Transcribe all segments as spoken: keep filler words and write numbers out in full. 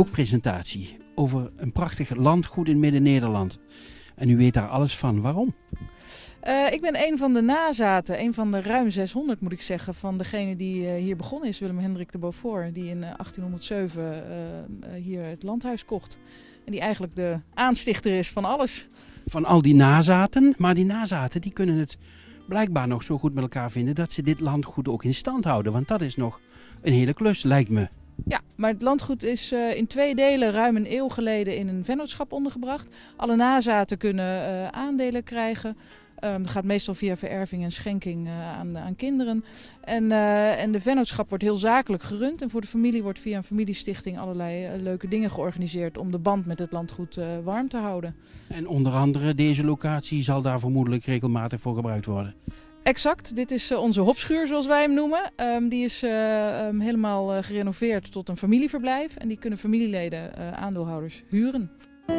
boekpresentatie over een prachtig landgoed in Midden-Nederland. En u weet daar alles van. Waarom? Uh, ik ben een van de nazaten, een van de ruim zeshonderd moet ik zeggen, van degene die uh, hier begonnen is, Willem Hendrik de Beaufort, die in uh, achttienhonderdzeven uh, uh, hier het landhuis kocht. En die eigenlijk de aanstichter is van alles. Van al die nazaten, maar die nazaten die kunnen het blijkbaar nog zo goed met elkaar vinden dat ze dit landgoed ook in stand houden. Want dat is nog een hele klus, lijkt me. Ja, maar het landgoed is uh, in twee delen ruim een eeuw geleden in een vennootschap ondergebracht. Alle nazaten kunnen uh, aandelen krijgen. Um, dat gaat meestal via vererving en schenking uh, aan, aan kinderen. En, uh, en de vennootschap wordt heel zakelijk gerund. En voor de familie wordt via een familiestichting allerlei uh, leuke dingen georganiseerd om de band met het landgoed uh, warm te houden. En onder andere deze locatie zal daar vermoedelijk regelmatig voor gebruikt worden. Exact, dit is uh, onze hopschuur zoals wij hem noemen. Um, die is uh, um, helemaal uh, gerenoveerd tot een familieverblijf. En die kunnen familieleden, uh, aandeelhouders, huren.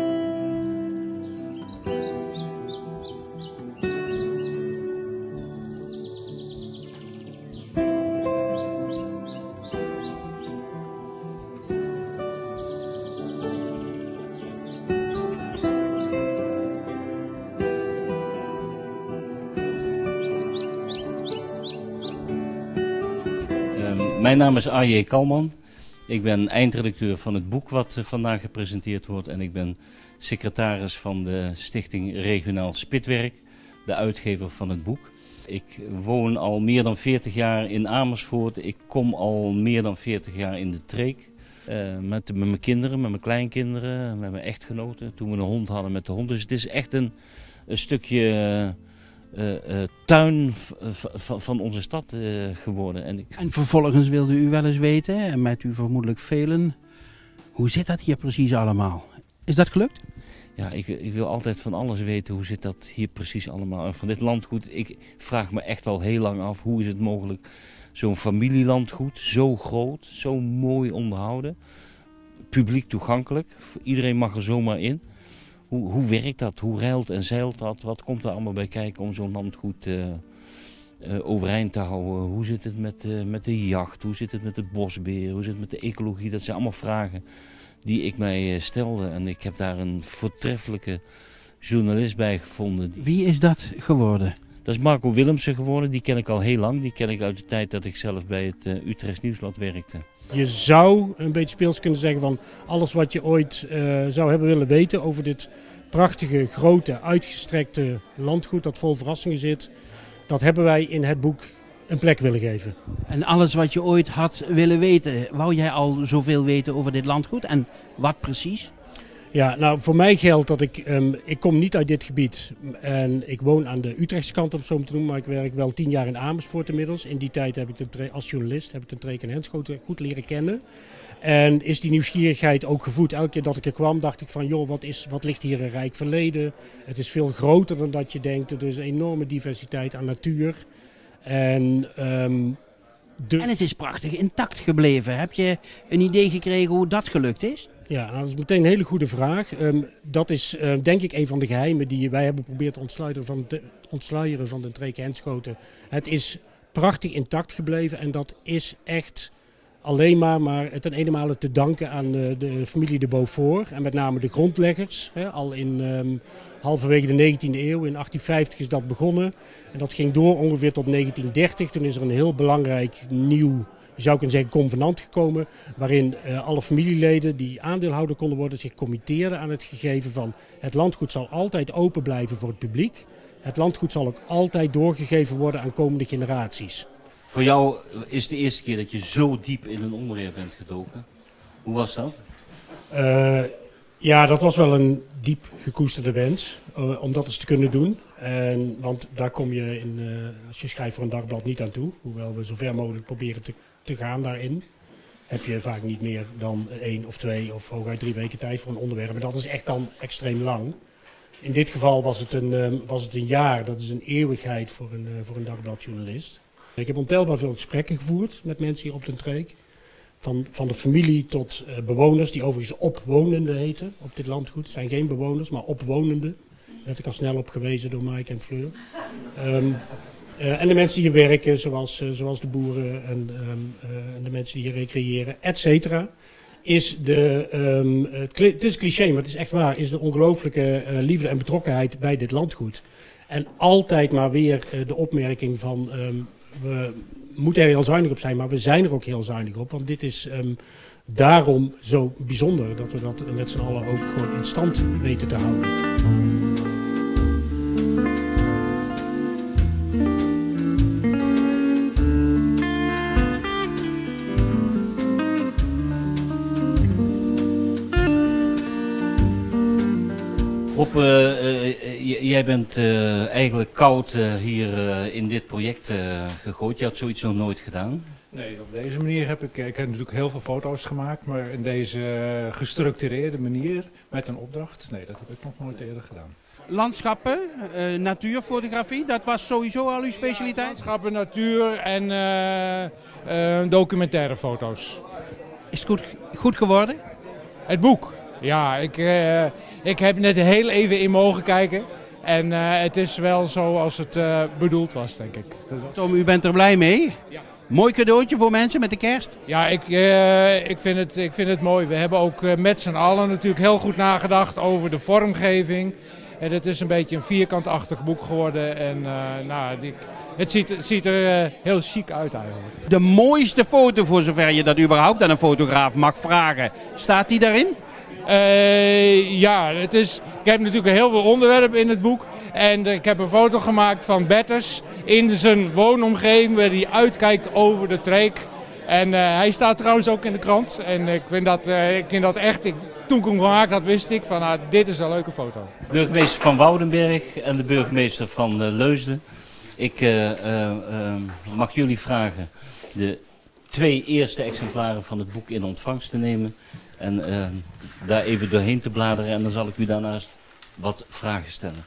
Mijn naam is A J Kalman. Ik ben eindredacteur van het boek wat vandaag gepresenteerd wordt. En ik ben secretaris van de stichting Regionaal Spitwerk, de uitgever van het boek. Ik woon al meer dan veertig jaar in Amersfoort. Ik kom al meer dan veertig jaar in de Treek. Uh, met, met mijn kinderen, met mijn kleinkinderen, met mijn echtgenoten. Toen we een hond hadden met de hond. Dus het is echt een, een stukje... Uh, Uh, uh, tuin van onze stad uh, geworden. En, ik... en vervolgens wilde u wel eens weten, en met u vermoedelijk velen, hoe zit dat hier precies allemaal? Is dat gelukt? Ja, ik, ik wil altijd van alles weten, hoe zit dat hier precies allemaal. En van dit landgoed, ik vraag me echt al heel lang af, hoe is het mogelijk, zo'n familielandgoed, zo groot, zo mooi onderhouden, publiek toegankelijk, iedereen mag er zomaar in. Hoe, hoe werkt dat? Hoe ruilt en zeilt dat? Wat komt er allemaal bij kijken om zo'n landgoed uh, uh, overeind te houden? Hoe zit het met, uh, met de jacht? Hoe zit het met de bosbeheer? Hoe zit het met de ecologie? Dat zijn allemaal vragen die ik mij uh, stelde. En ik heb daar een voortreffelijke journalist bij gevonden. Wie is dat geworden? Dat is Marco Willemsen geworden. Die ken ik al heel lang. Die ken ik uit de tijd dat ik zelf bij het uh, Utrechts Nieuwsblad werkte. Je zou een beetje speels kunnen zeggen van alles wat je ooit uh, zou hebben willen weten over dit prachtige, grote, uitgestrekte landgoed dat vol verrassingen zit. Dat hebben wij in het boek een plek willen geven. En alles wat je ooit had willen weten, wou jij al zoveel weten over dit landgoed? En wat precies? Ja, nou voor mij geldt dat ik, um, ik kom niet uit dit gebied en ik woon aan de Utrechtse kant om het zo maar te noemen, maar ik werk wel tien jaar in Amersfoort inmiddels. In die tijd heb ik de als journalist heb ik de Treek en Henschoten goed leren kennen. En is die nieuwsgierigheid ook gevoed. Elke keer dat ik er kwam dacht ik van joh, wat, is, wat ligt hier een rijk verleden. Het is veel groter dan dat je denkt. Er is een enorme diversiteit aan natuur. En, um, dus... en het is prachtig intact gebleven. Heb je een idee gekregen hoe dat gelukt is? Ja, nou, dat is meteen een hele goede vraag. Um, dat is uh, denk ik een van de geheimen die wij hebben geprobeerd te ontsluieren van de, ontsluieren van de Treek en Henschoten. Het is prachtig intact gebleven en dat is echt alleen maar, maar ten ene male te danken aan uh, de familie de Beaufort. En met name de grondleggers. Hè, al in um, halverwege de negentiende eeuw, in achttien vijftig is dat begonnen. En dat ging door ongeveer tot negentien dertig. Toen is er een heel belangrijk nieuw... Je zou kunnen zeggen convenant gekomen, waarin uh, alle familieleden die aandeelhouder konden worden zich committeerden aan het gegeven van het landgoed zal altijd open blijven voor het publiek. Het landgoed zal ook altijd doorgegeven worden aan komende generaties. Voor jou is het de eerste keer dat je zo diep in een onderwerp bent gedoken. Hoe was dat? Uh, ja, dat was wel een diep gekoesterde wens uh, om dat eens te kunnen doen. En, want daar kom je in, uh, als je schrijft voor een dagblad niet aan toe, hoewel we zo ver mogelijk proberen te te gaan daarin, heb je vaak niet meer dan één of twee of hooguit drie weken tijd voor een onderwerp. Maar dat is echt dan extreem lang. In dit geval was het een, um, was het een jaar, dat is een eeuwigheid voor een, uh, voor een dagbladjournalist. Ik heb ontelbaar veel gesprekken gevoerd met mensen hier op den Treek. Van, van de familie tot uh, bewoners, die overigens opwonenden heten op dit landgoed. Het zijn geen bewoners, maar opwonenden. Daar werd ik al snel op gewezen door Mike en Fleur. Um, Uh, en de mensen die hier werken, zoals, uh, zoals de boeren en, um, uh, en de mensen die hier recreëren, et cetera. is de, um, het, het is cliché, maar het is echt waar, is de ongelooflijke uh, liefde en betrokkenheid bij dit landgoed. En altijd maar weer uh, de opmerking van, um, we moeten er heel zuinig op zijn, maar we zijn er ook heel zuinig op. Want dit is um, daarom zo bijzonder, dat we dat met z'n allen ook gewoon in stand weten te houden. Rob, uh, uh, jij bent uh, eigenlijk koud uh, hier uh, in dit project uh, gegooid. Je had zoiets nog nooit gedaan. Nee, op deze manier heb ik, ik heb natuurlijk heel veel foto's gemaakt, maar in deze gestructureerde manier met een opdracht, nee, dat heb ik nog nooit eerder gedaan. Landschappen, uh, natuurfotografie, dat was sowieso al uw specialiteit? Ja, landschappen, natuur en uh, uh, documentaire foto's. Is het goed, goed geworden? Het boek? Ja, ik, uh, ik heb net heel even in mogen kijken. En uh, het is wel zoals het uh, bedoeld was, denk ik. Tom, u bent er blij mee? Ja. Mooi cadeautje voor mensen met de kerst? Ja, ik, uh, ik, vind het, ik vind het mooi. We hebben ook uh, met z'n allen natuurlijk heel goed nagedacht over de vormgeving. En het is een beetje een vierkantachtig boek geworden. En uh, nou, die, het, ziet, het ziet er uh, heel chic uit eigenlijk. De mooiste foto, voor zover je dat überhaupt aan een fotograaf mag vragen, staat die daarin? Uh, ja, het is, ik heb natuurlijk heel veel onderwerpen in het boek. En uh, ik heb een foto gemaakt van Bertus in zijn woonomgeving waar hij uitkijkt over de Treek. En uh, hij staat trouwens ook in de krant. En ik vind dat, uh, ik vind dat echt, ik, toen ik hem gemaakt had, wist ik van nou, dit is een leuke foto. Burgemeester van Woudenberg en de burgemeester van uh, Leusden. Ik uh, uh, uh, mag jullie vragen de twee eerste exemplaren van het boek in ontvangst te nemen. En uh, daar even doorheen te bladeren en dan zal ik u daarnaast wat vragen stellen.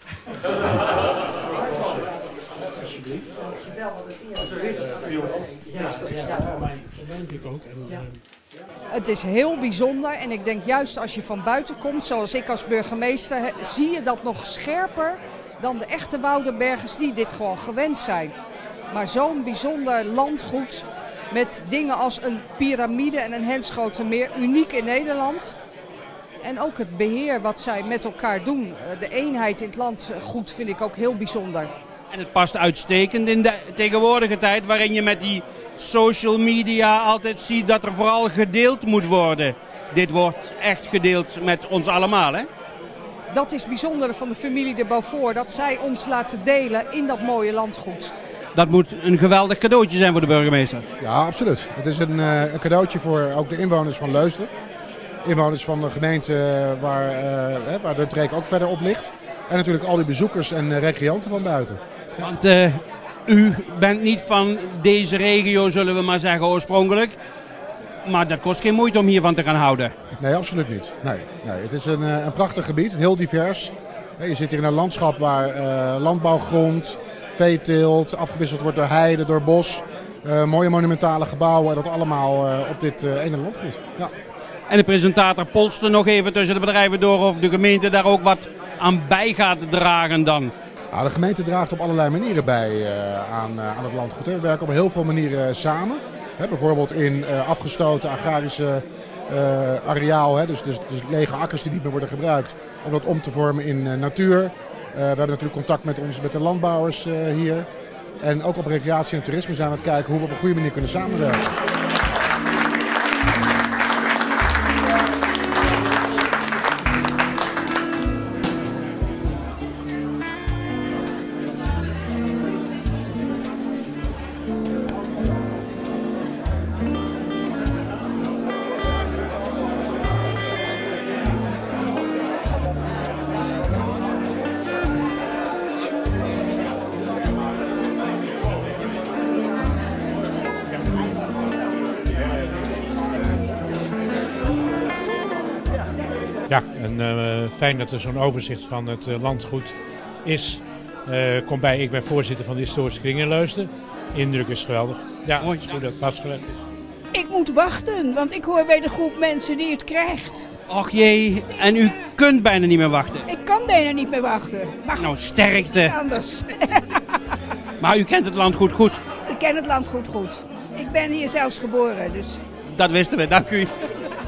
Alsjeblieft. Dankjewel wat het eerste. Ja, voor mij natuurlijk ook. En, ja. Het is heel bijzonder en ik denk juist als je van buiten komt, zoals ik als burgemeester, zie je dat nog scherper dan de echte Woudenbergers die dit gewoon gewend zijn. Maar zo'n bijzonder landgoed met dingen als een piramide en een Henschotermeer, uniek in Nederland. En ook het beheer wat zij met elkaar doen, de eenheid in het landgoed vind ik ook heel bijzonder. En het past uitstekend in de tegenwoordige tijd waarin je met die social media altijd ziet dat er vooral gedeeld moet worden. Dit wordt echt gedeeld met ons allemaal, hè? Dat is het bijzondere van de familie de Beaufort, dat zij ons laten delen in dat mooie landgoed. Dat moet een geweldig cadeautje zijn voor de burgemeester. Ja, absoluut. Het is een, uh, een cadeautje voor ook de inwoners van Leusden. Inwoners van de gemeente waar, uh, waar de Treek ook verder op ligt. En natuurlijk al die bezoekers en uh, recreanten van buiten. Ja. Want uh, u bent niet van deze regio, zullen we maar zeggen, oorspronkelijk. Maar dat kost geen moeite om hiervan te gaan houden. Nee, absoluut niet. Nee, nee. Het is een, een prachtig gebied, heel divers. Je zit hier in een landschap waar uh, landbouwgrond, veeteelt, afgewisseld wordt door heide, door bos. Uh, mooie monumentale gebouwen en dat allemaal uh, op dit uh, ene landgoed. Ja. En de presentator polste nog even tussen de bedrijven door of de gemeente daar ook wat aan bij gaat dragen dan. Ja, de gemeente draagt op allerlei manieren bij uh, aan, uh, aan het landgoed. Hè. We werken op heel veel manieren samen. Hè, bijvoorbeeld in uh, afgestoten agrarische uh, areaal, hè, dus, dus, dus lege akkers die niet meer worden gebruikt, om dat om te vormen in uh, natuur. Uh, we hebben natuurlijk contact met, ons, met de landbouwers uh, hier. En ook op recreatie en toerisme zijn we aan het kijken hoe we op een goede manier kunnen samenwerken. Ja, en uh, fijn dat er zo'n overzicht van het uh, landgoed is. Uh, kom bij, ik ben voorzitter van de historische kring in Leusden. Indruk is geweldig. Ja, Mooi. Hoe dat vastgelegd is. Ik moet wachten, want ik hoor bij de groep mensen die het krijgt. Och jee, en u kunt bijna niet meer wachten. Ik kan bijna niet meer wachten. Maar Nou, sterkte. anders. Maar u kent het landgoed goed. Ik ken het landgoed goed. Ik ben hier zelfs geboren, dus... Dat wisten we, dank u.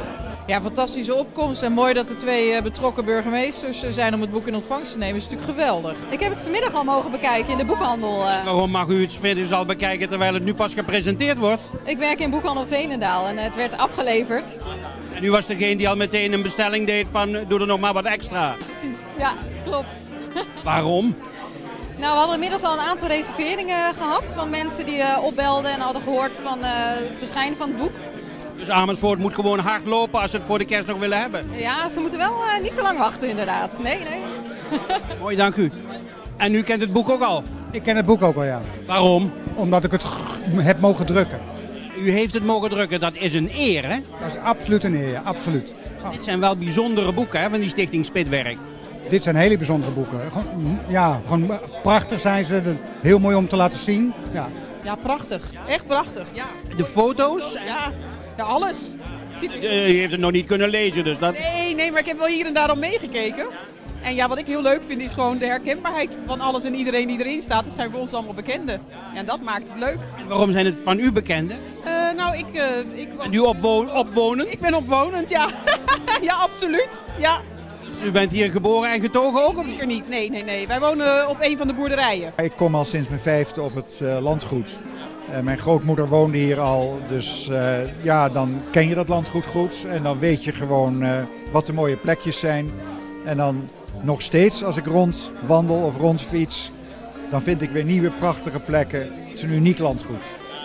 Ja, fantastische opkomst en mooi dat de twee betrokken burgemeesters zijn om het boek in ontvangst te nemen. Dat is natuurlijk geweldig. Ik heb het vanmiddag al mogen bekijken in de boekhandel. Waarom mag u het 's middags al bekijken terwijl het nu pas gepresenteerd wordt? Ik werk in boekhandel Veenendaal en het werd afgeleverd. En u was degene die al meteen een bestelling deed van doe er nog maar wat extra. Precies, ja, klopt. Waarom? Nou, we hadden inmiddels al een aantal reserveringen gehad van mensen die uh, opbelden en hadden gehoord van uh, het verschijnen van het boek. Dus Amersfoort moet gewoon hard lopen als ze het voor de kerst nog willen hebben? Ja, ze moeten wel uh, niet te lang wachten inderdaad. Nee, nee. Mooi, dank u. En u kent het boek ook al? Ik ken het boek ook al, ja. Waarom? Omdat ik het heb mogen drukken. U heeft het mogen drukken, dat is een eer, hè? Dat is absoluut een eer, ja, absoluut. Oh. Dit zijn wel bijzondere boeken, hè, van die Stichting Spitwerk. Dit zijn hele bijzondere boeken. Gewoon, ja, gewoon prachtig zijn ze. Heel mooi om te laten zien. Ja, ja prachtig. Echt prachtig, ja. De foto's? Ja, ja alles. Ziet er... uh, u heeft het nog niet kunnen lezen, dus dat... Nee, nee, maar ik heb wel hier en daar al meegekeken. En ja, wat ik heel leuk vind is gewoon de herkenbaarheid van alles en iedereen die erin staat. Dat zijn voor ons allemaal bekenden. En dat maakt het leuk. En waarom zijn het van u bekenden? Uh, nou, ik... Uh, ik en u opwo opwonend? Ik ben opwonend, ja. Ja, absoluut. Ja. Dus u bent hier geboren en getogen ook? Zeker niet, nee, nee, nee. Wij wonen op een van de boerderijen. Ik kom al sinds mijn vijfde op het uh, landgoed. Uh, mijn grootmoeder woonde hier al, dus uh, ja, dan ken je dat landgoed goed. En dan weet je gewoon uh, wat de mooie plekjes zijn. En dan nog steeds, als ik rondwandel of rondfiets, dan vind ik weer nieuwe prachtige plekken. Het is een uniek landgoed.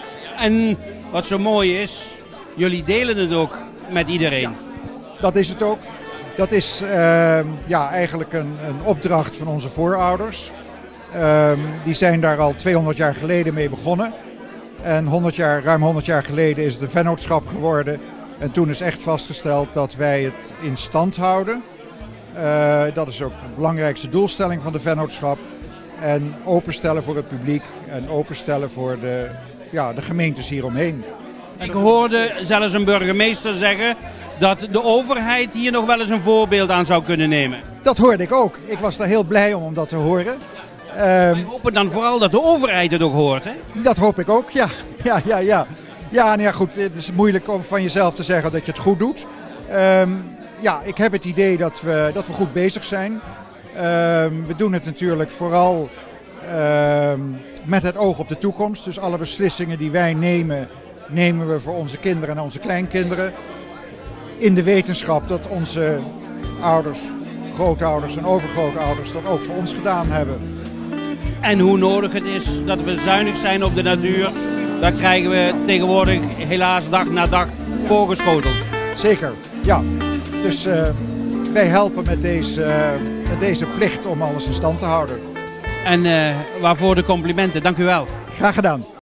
En wat zo mooi is, jullie delen het ook met iedereen. Ja, dat is het ook. Dat is uh, ja, eigenlijk een, een opdracht van onze voorouders. Uh, die zijn daar al tweehonderd jaar geleden mee begonnen. En honderd jaar, ruim honderd jaar geleden is het een vennootschap geworden. En toen is echt vastgesteld dat wij het in stand houden. Uh, dat is ook de belangrijkste doelstelling van de vennootschap. En openstellen voor het publiek en openstellen voor de, ja, de gemeentes hieromheen. Ik hoorde zelfs een burgemeester zeggen dat de overheid hier nog wel eens een voorbeeld aan zou kunnen nemen. Dat hoorde ik ook. Ik was daar heel blij om, om dat te horen. Um, Wij hopen dan vooral dat de overheid het ook hoort, hè? Dat hoop ik ook, ja. Ja, ja, ja. Ja, nou ja, goed, het is moeilijk om van jezelf te zeggen dat je het goed doet. Um, ja, ik heb het idee dat we, dat we goed bezig zijn. Um, we doen het natuurlijk vooral um, met het oog op de toekomst. Dus alle beslissingen die wij nemen, nemen we voor onze kinderen en onze kleinkinderen. In de wetenschap dat onze ouders, grootouders en overgrootouders dat ook voor ons gedaan hebben. En hoe nodig het is dat we zuinig zijn op de natuur, dat krijgen we tegenwoordig helaas dag na dag voorgeschoteld. Zeker, ja. Dus uh, wij helpen met deze, uh, met deze plicht om alles in stand te houden. En uh, waarvoor de complimenten, dank u wel. Graag gedaan.